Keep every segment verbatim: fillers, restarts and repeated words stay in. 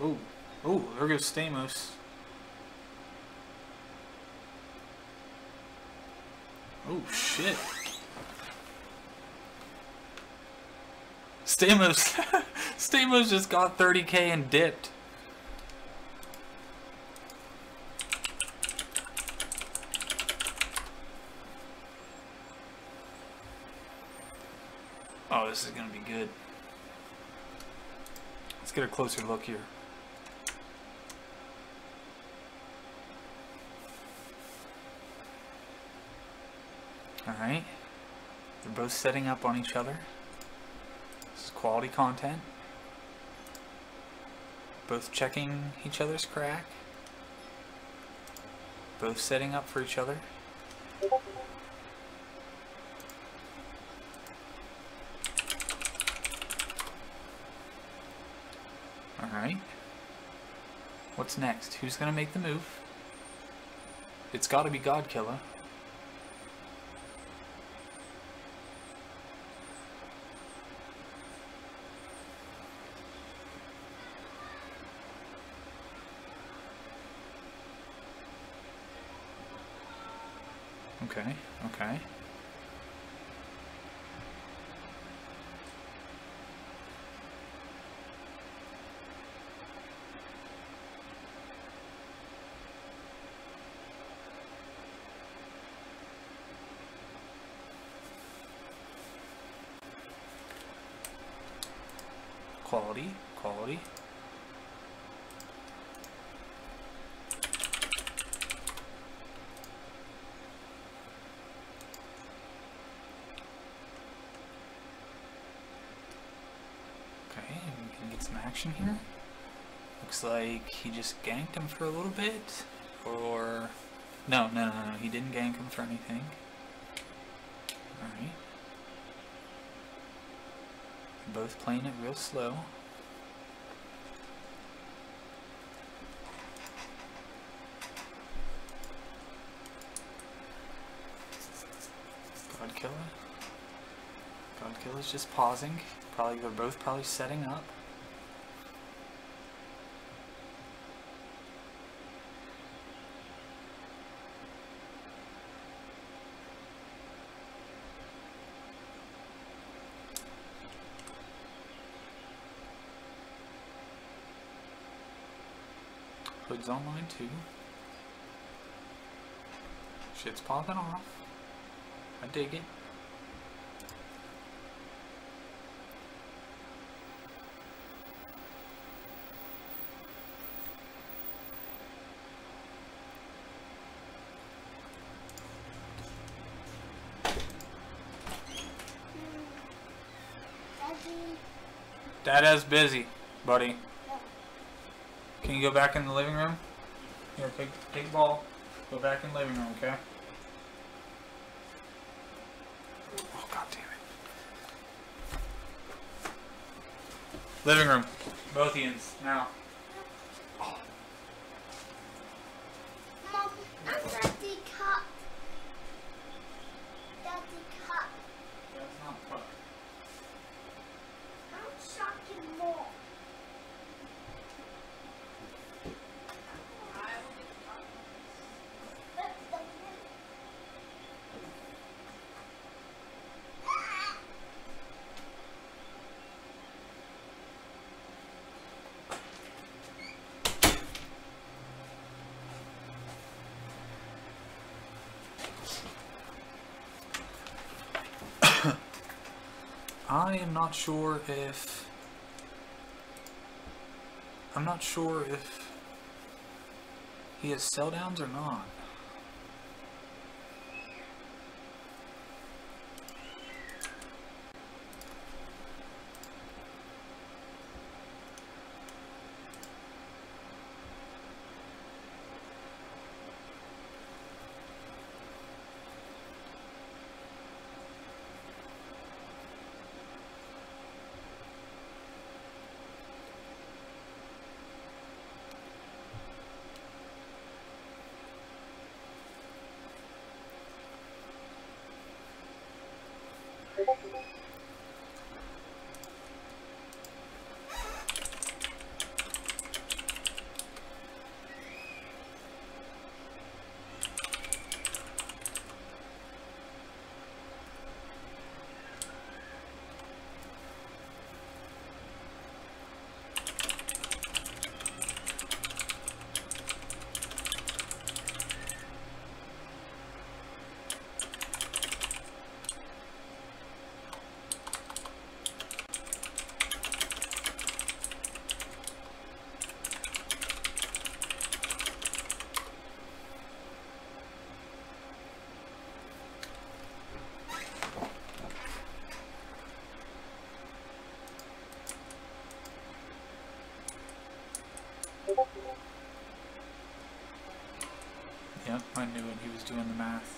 Oh, oh, there goes Stamos. Oh shit. Stamos, Stamos just got thirty K and dipped. Oh, this is gonna be good. Let's get a closer look here. Alright. They're both setting up on each other. This is quality content. Both checking each other's crack. Both setting up for each other. Alright. What's next? Who's gonna make the move? It's gotta be Godkiller. Okay, okay. Quality, quality. Some action here. Looks like he just ganked him for a little bit, or no, no, no, no, he didn't gank him for anything. All right, both playing it real slow. Godkiller, Godkiller's just pausing. Probably they're both probably setting up. Hood's online too. Shit's popping off. I dig it. Dada's busy, buddy. Can you go back in the living room? Here, take, take the ball. Go back in the living room, okay? Oh, god damn it. Living room. Both Ians, now. Oh. Mom, I'm Daddy Cut. Daddy Cut. That's not fun. I'm shocking more. I am not sure if I'm not sure if he has sell downs or not. Yep, I knew it. He was doing the math.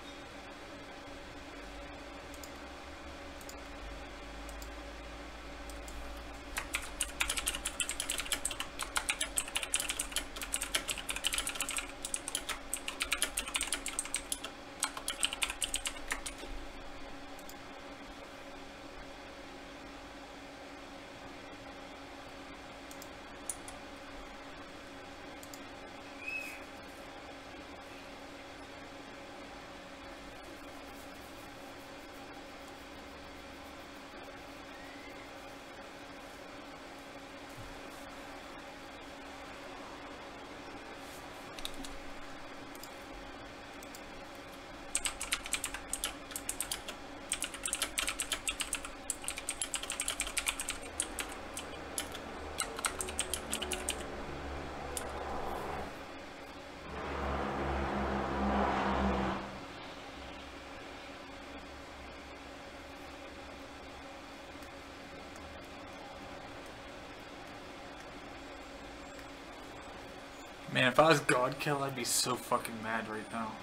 Man, if I was Godkill, I'd be so fucking mad right now.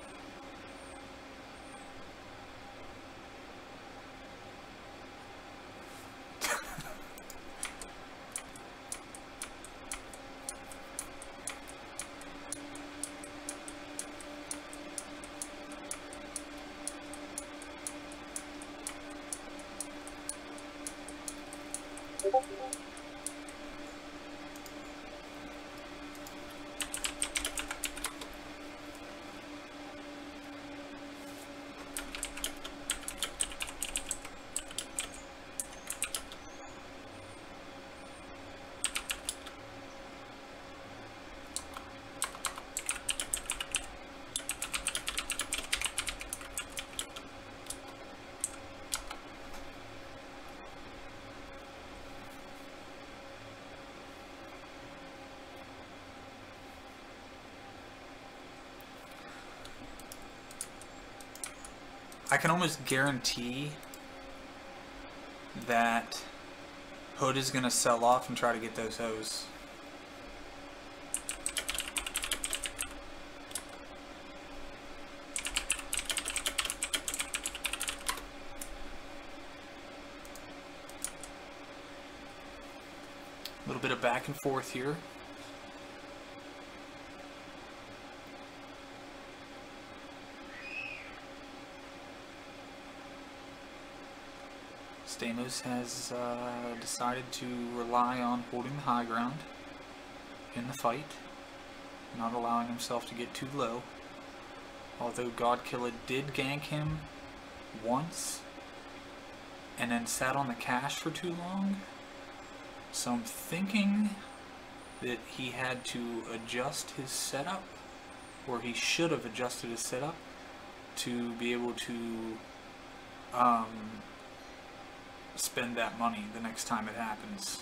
I can almost guarantee that Hood is going to sell off and try to get those hoes. A little bit of back and forth here. Stamos has uh, decided to rely on holding the high ground in the fight, not allowing himself to get too low. Although Godkilla did gank him once and then sat on the cash for too long, so I'm thinking that he had to adjust his setup, or he should have adjusted his setup to be able to um, spend that money the next time it happens.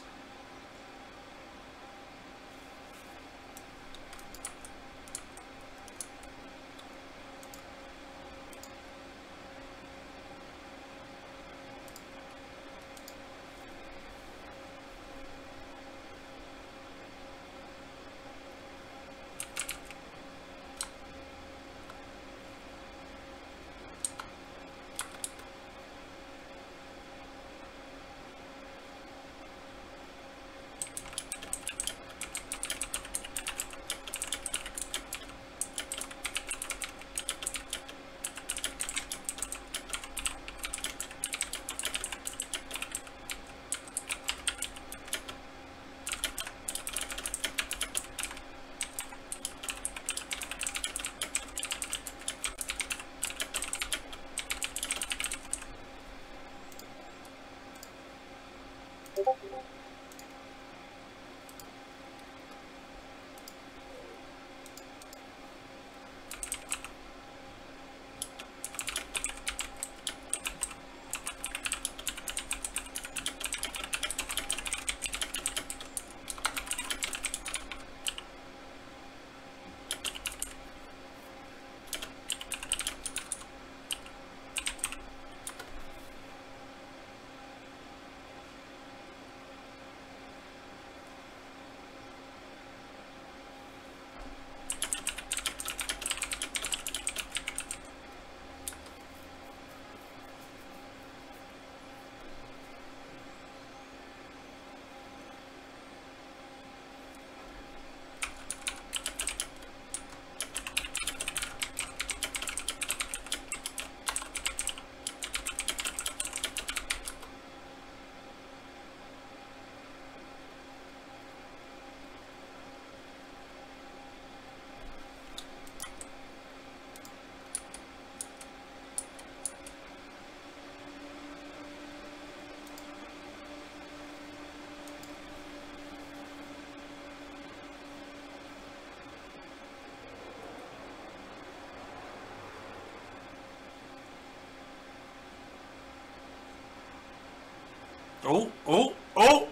Oh, oh, oh!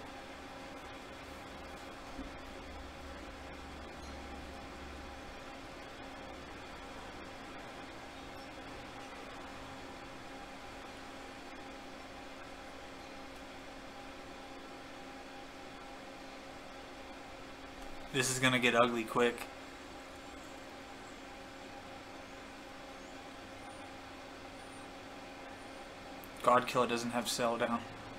This is gonna get ugly quick. Godkiller doesn't have Cell Down.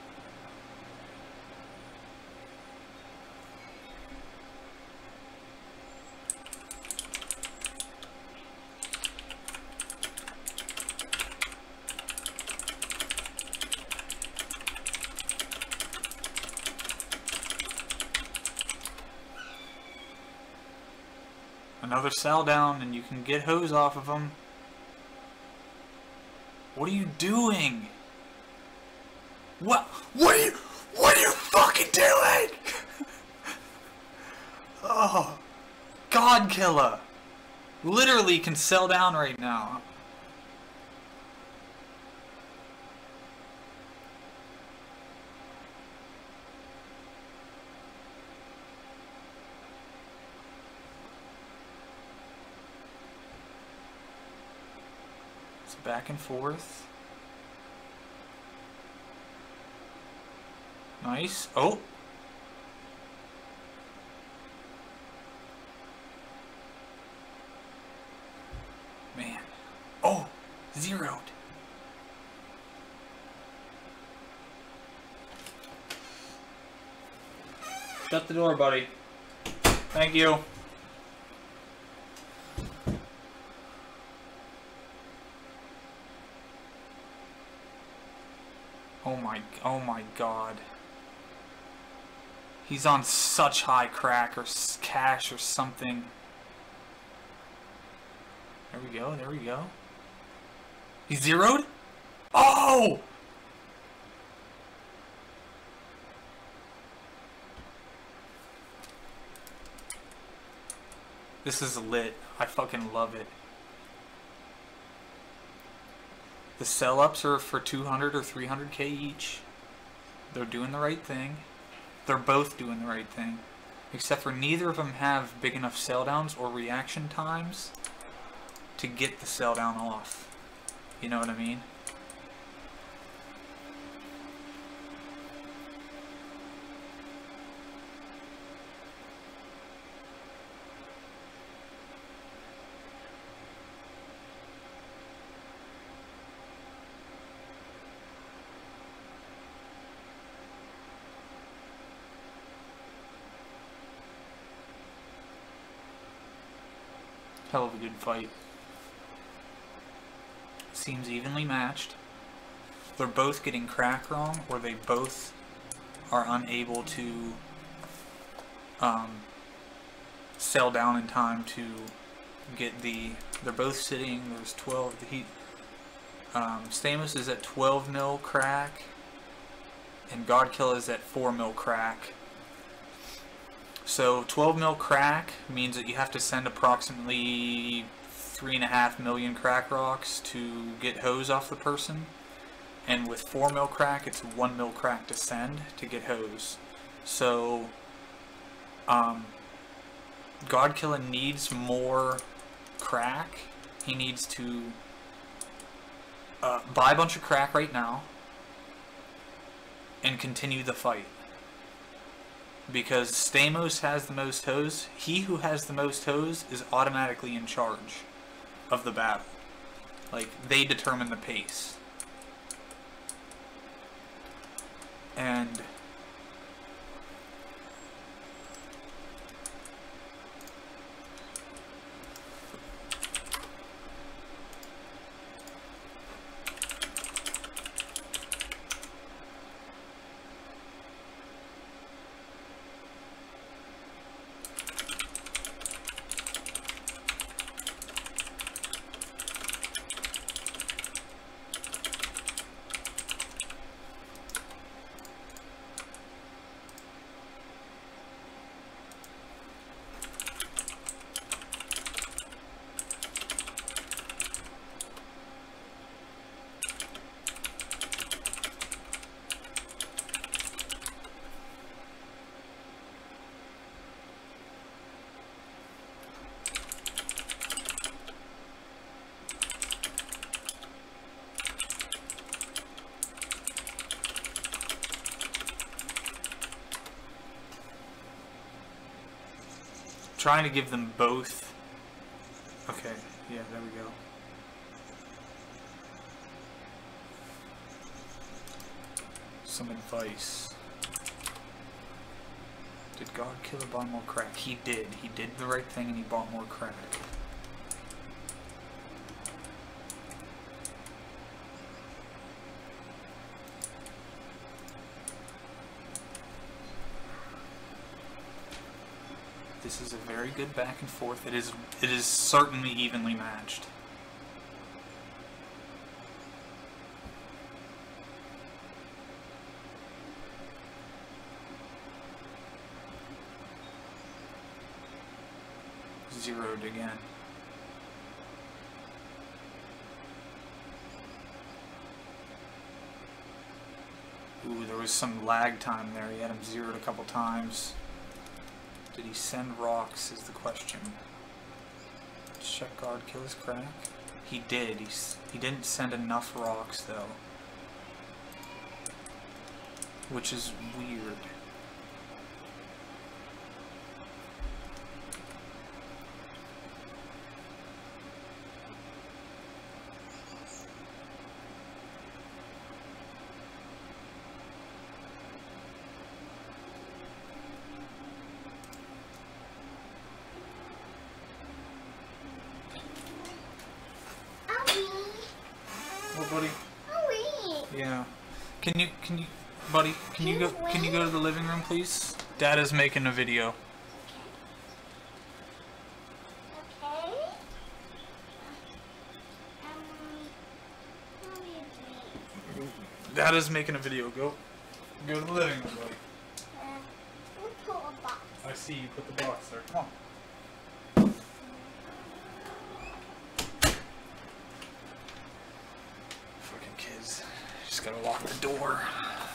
Another Cell Down and you can get hose off of them. What are you doing? What? What are you? What are you fucking doing? Oh, Godkiller, literally can Cell Down right now. It's back and forth. Nice. Oh. Man. Oh. Zeroed. Shut the door, buddy. Thank you. Oh my, oh my God. He's on such high crack or cash or something. There we go, there we go. He zeroed? Oh! This is lit. I fucking love it. The sell-ups are for two hundred or three hundred K each. They're doing the right thing. They're both doing the right thing. Except for neither of them have big enough sell downs or reaction times to get the sell down off. You know what I mean? Hell of a good fight. Seems evenly matched. They're both getting crack wrong, or they both are unable to um, sell down in time to get the. They're both sitting. There's twelve. The heat. Um, Stamos is at twelve mil crack, and Godkiller is at four mil crack. So twelve mil crack means that you have to send approximately three and a half million crack rocks to get hose off the person, and with four mil crack, it's one mil crack to send to get hose. So, um, Godkiller needs more crack. He needs to uh, buy a bunch of crack right now and continue the fight. Because Stamos has the most hose, he who has the most hose is automatically in charge of the battle. Like, they determine the pace. And trying to give them both. Okay, yeah, there we go. Some advice. Did God kill or buy more crack? He did. He did the right thing and he bought more crack. This is a very good back and forth. It is it is certainly evenly matched. Zeroed again. Ooh, there was some lag time there. He had him zeroed a couple times. Did he send rocks is the question. Check guard, kill his crack. He did. He, he didn't send enough rocks though. Which is weird. Well, buddy. Yeah. Can you, can you, buddy? Can you go? Can you go to the living room, please? Dad is making a video. Okay. Um. What are you doing? Dad is making a video. Go, go to the living room, buddy. Uh, we'll put a box. I see you put the box there. Come on. Fucking kids. Just gotta lock the door.